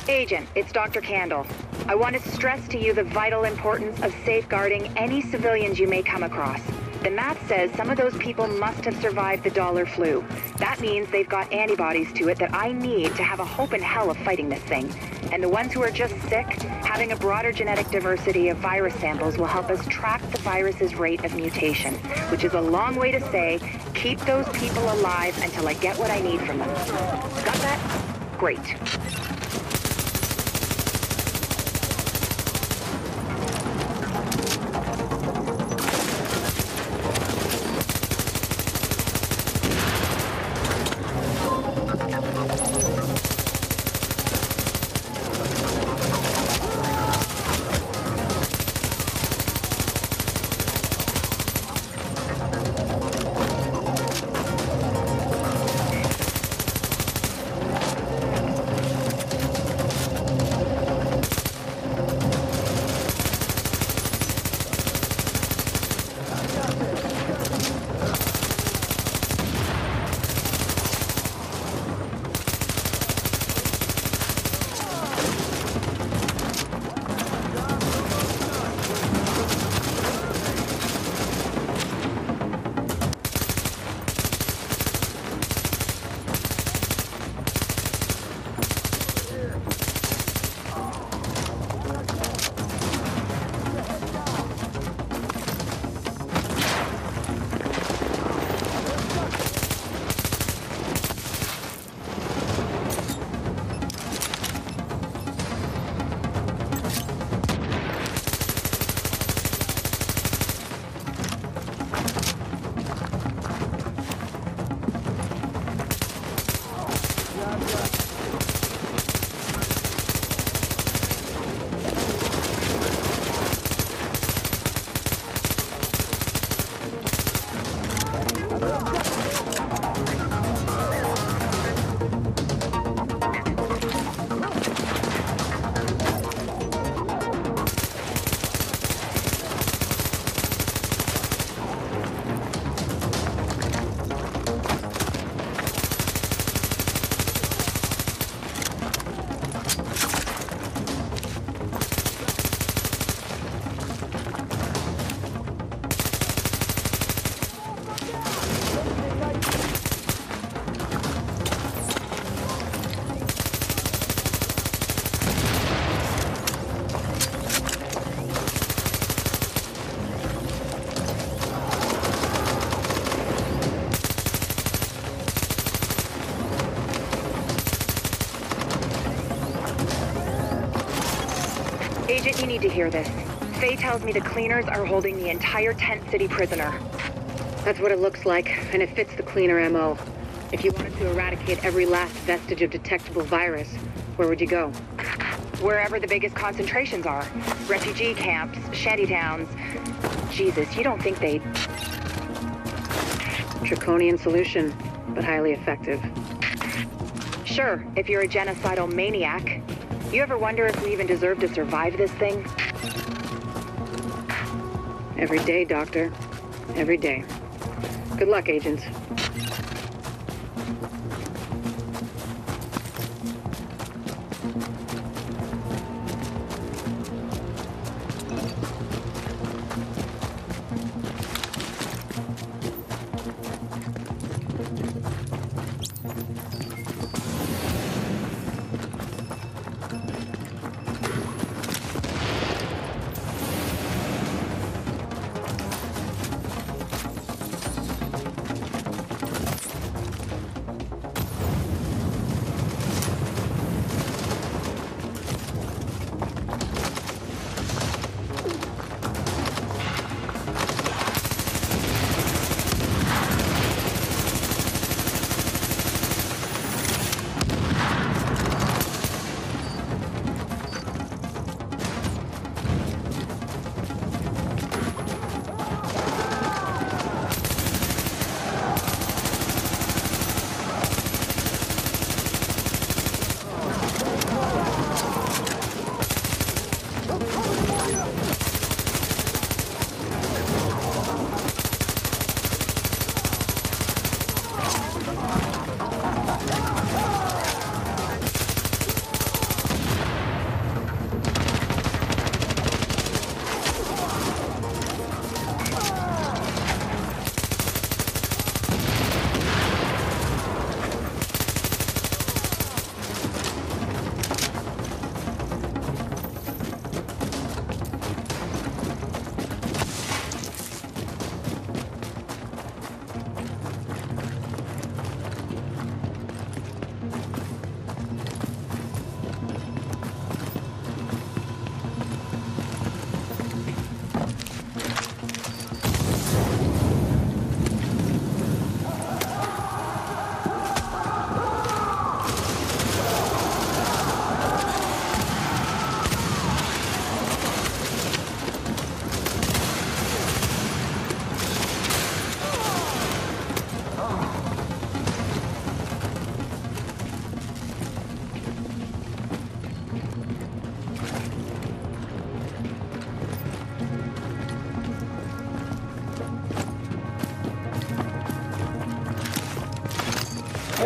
Agent, it's Dr. Candle. I want to stress to you the vital importance of safeguarding any civilians you may come across. The math says some of those people must have survived the dollar flu. That means they've got antibodies to it that I need to have a hope in hell of fighting this thing. And the ones who are just sick, having a broader genetic diversity of virus samples will help us track the virus's rate of mutation, which is a long way to say, keep those people alive until I get what I need from them. Got that? Great. Agent, you need to hear this. Faye tells me the cleaners are holding the entire Tent City prisoner. That's what it looks like, and it fits the cleaner MO. If you wanted to eradicate every last vestige of detectable virus, where would you go? Wherever the biggest concentrations are. Refugee camps, shantytowns. Jesus, you don't think they'd... Draconian solution, but highly effective. Sure, if you're a genocidal maniac. You ever wonder if we even deserve to survive this thing? Every day, Doctor. Every day. Good luck, Agent.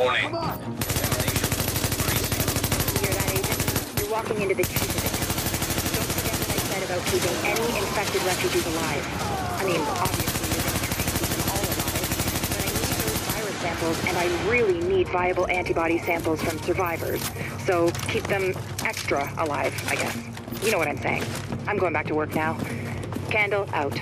Warning. You hear that, Agent? You're walking into the teeth of it. Don't forget what I said about keeping any infected refugees alive. I mean, obviously you're going to try and keep them all alive, but I need those virus samples, and I really need viable antibody samples from survivors. So keep them extra alive, I guess. You know what I'm saying. I'm going back to work now. Candle out.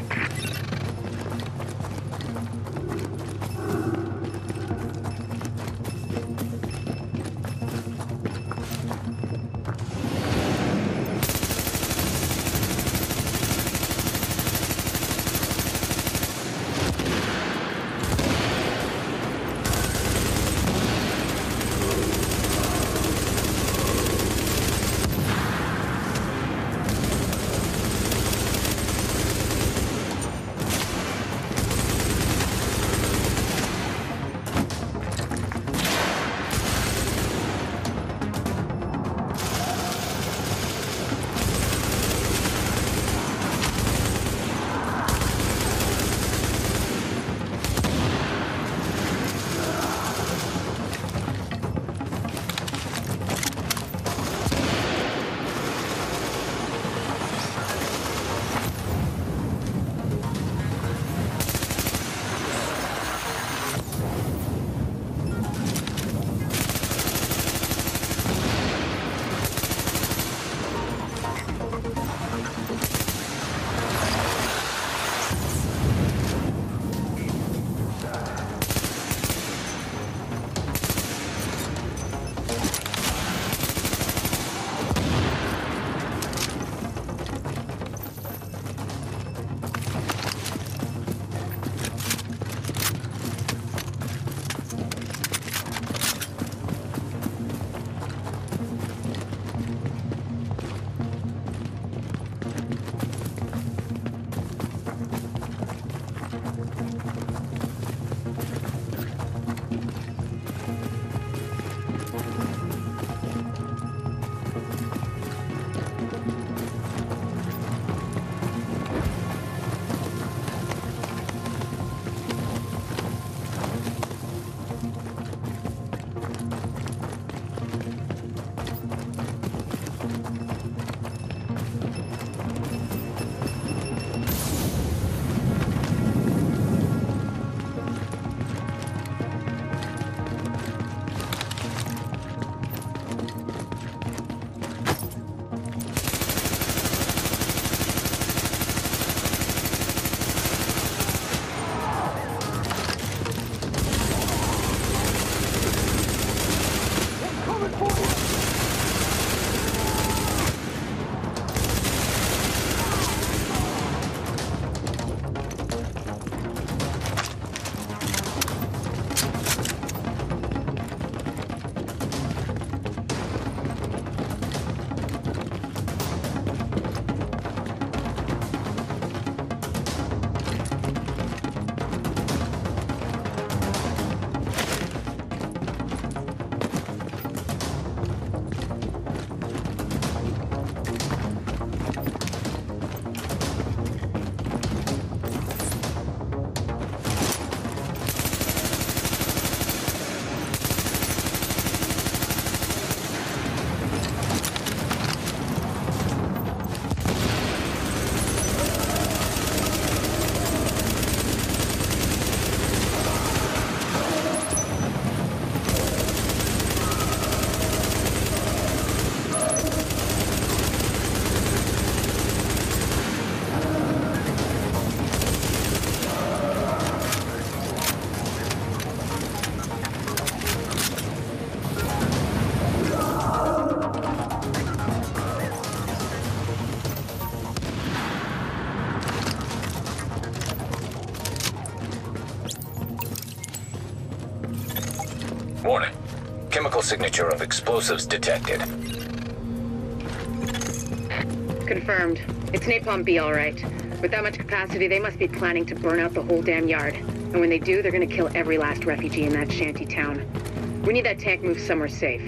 Warning. Chemical signature of explosives detected. Confirmed. It's Napalm B, all right. With that much capacity, they must be planning to burn out the whole damn yard. And when they do, they're gonna kill every last refugee in that shanty town. We need that tank moved somewhere safe.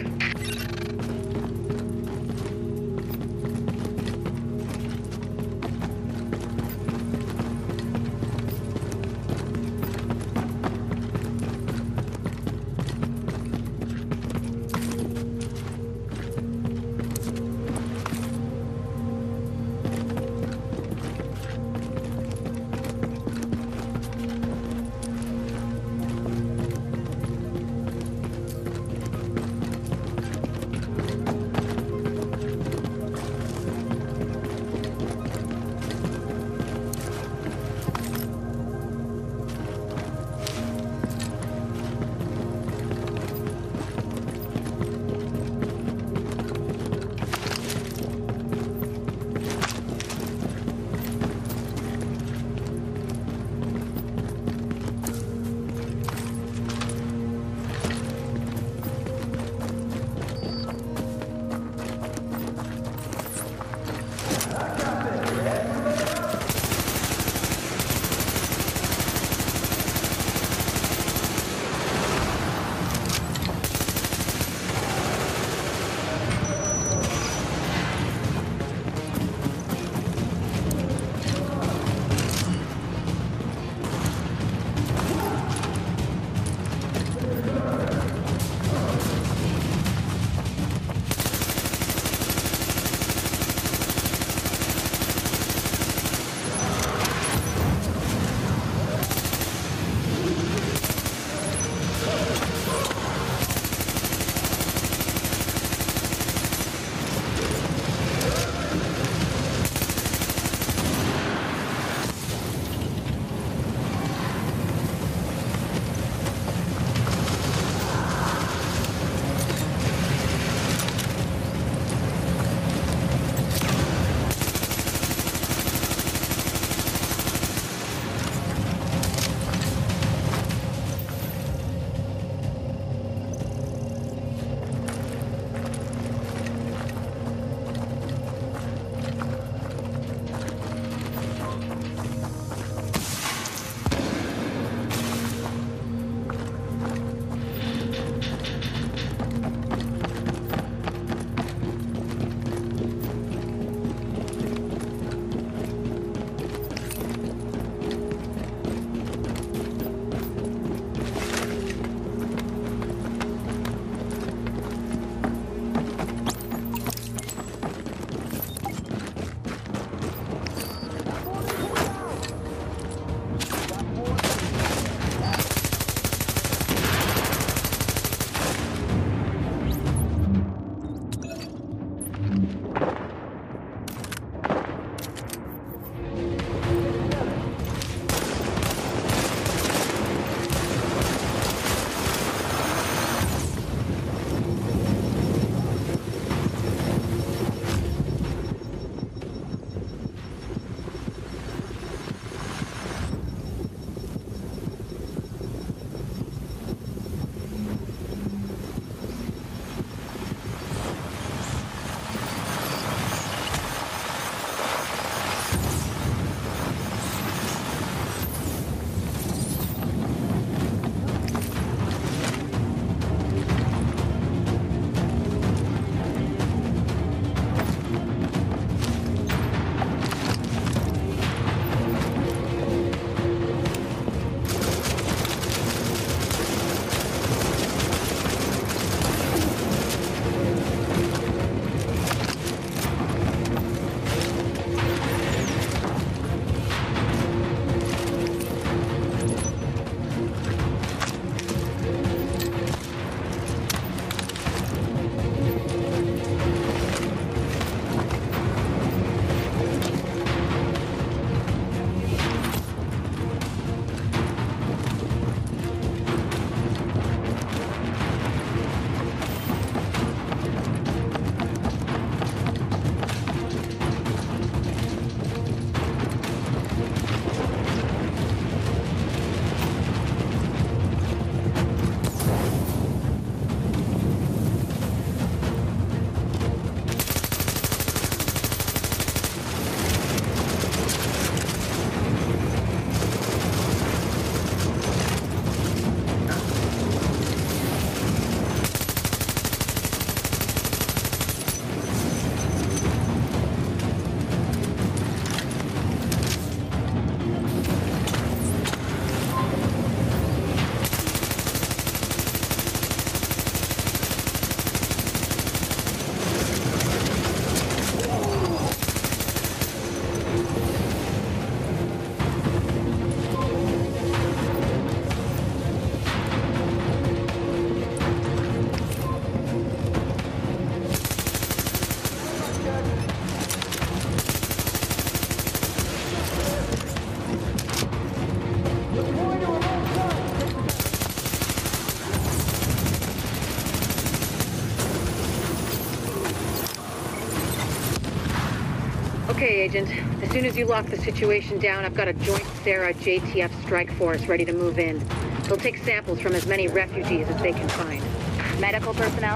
Agent. As soon as you lock the situation down, I've got a joint Sarah JTF strike force ready to move in. They'll take samples from as many refugees as they can find. Medical personnel?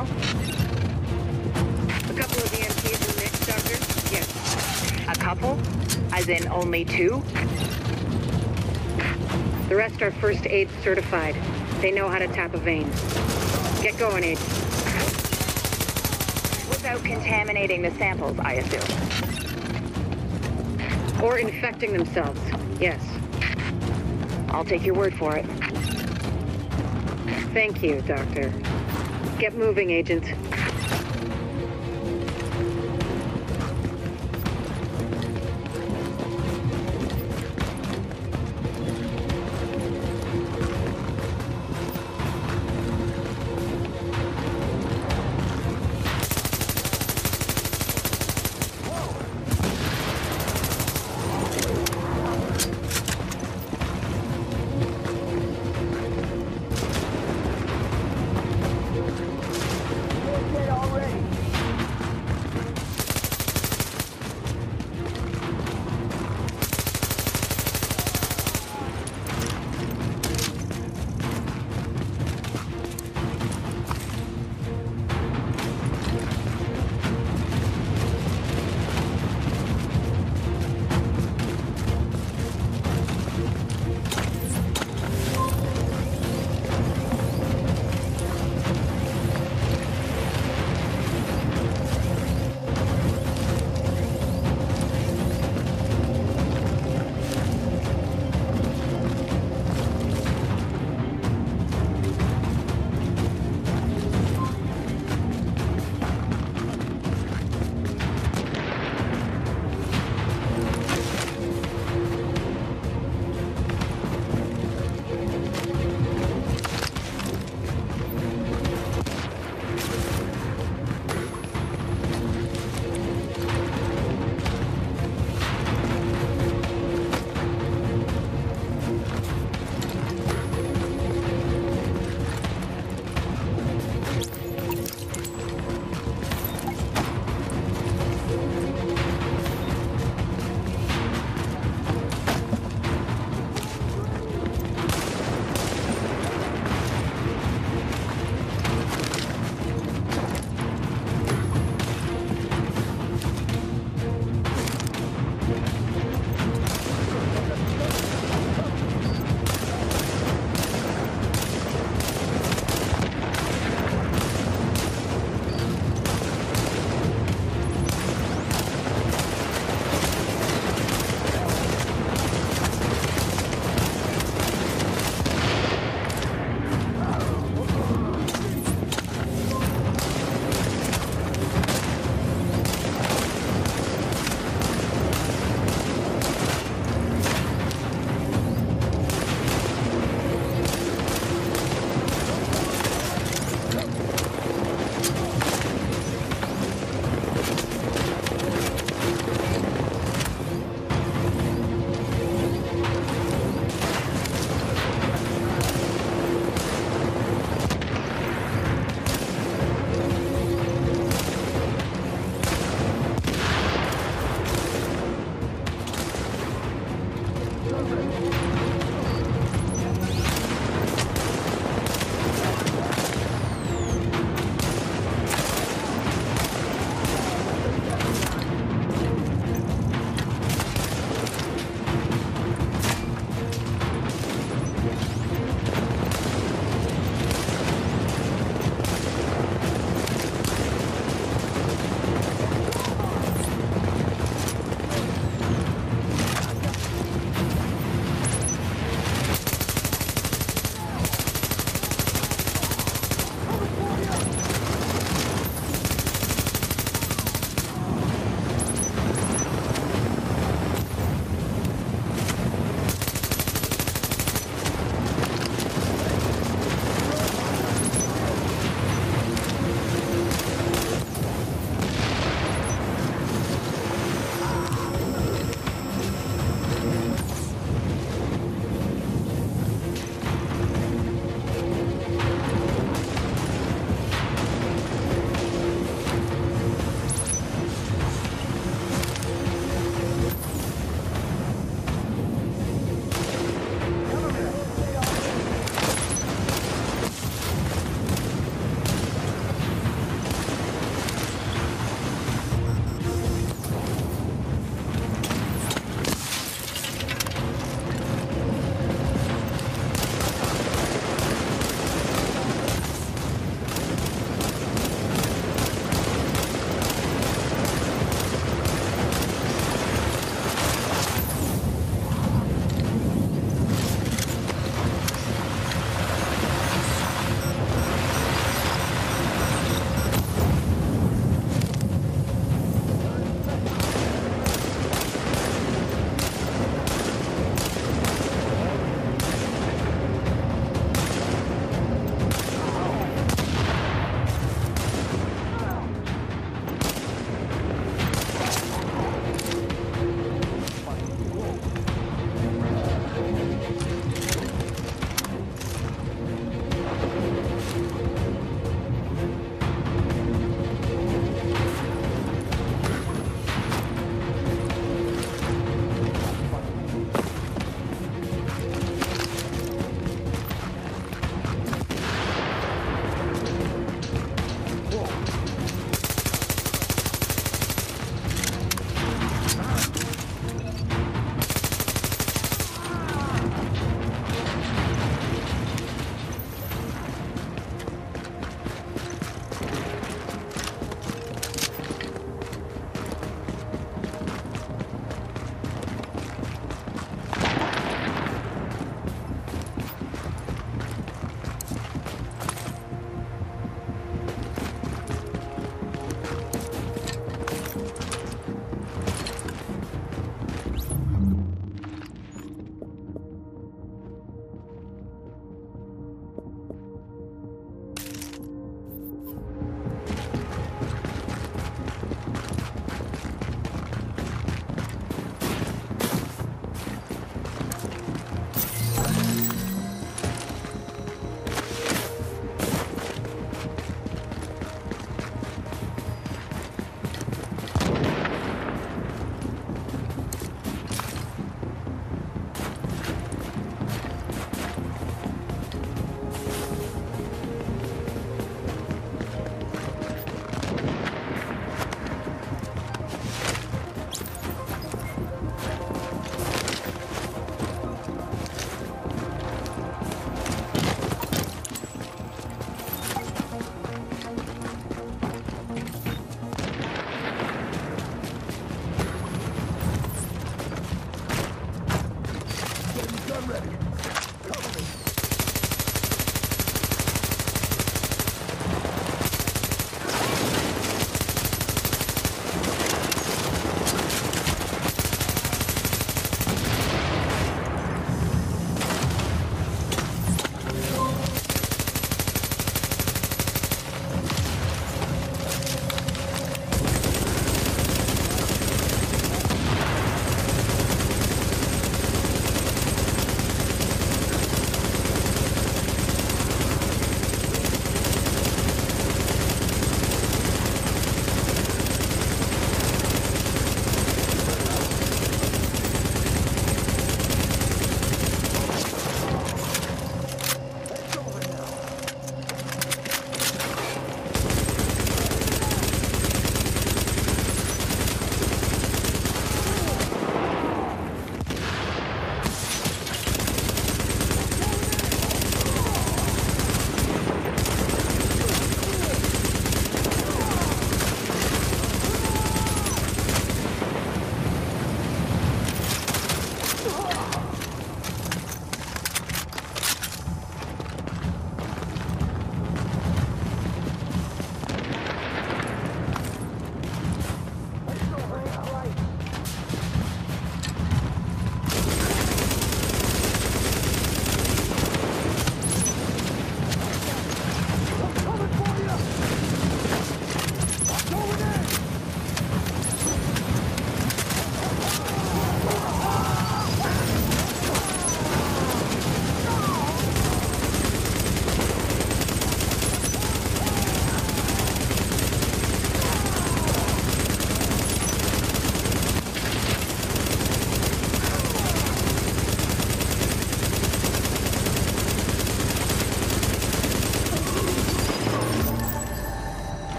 A couple of EMTs in the mix, Doctor? Yes. A couple? As in only 2? The rest are first aid certified. They know how to tap a vein. Get going, Agent. Without contaminating the samples, I assume. Or infecting themselves. Yes. I'll take your word for it. Thank you, Doctor. Get moving, Agent.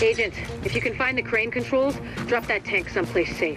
Agent, if you can find the crane controls, drop that tank someplace safe.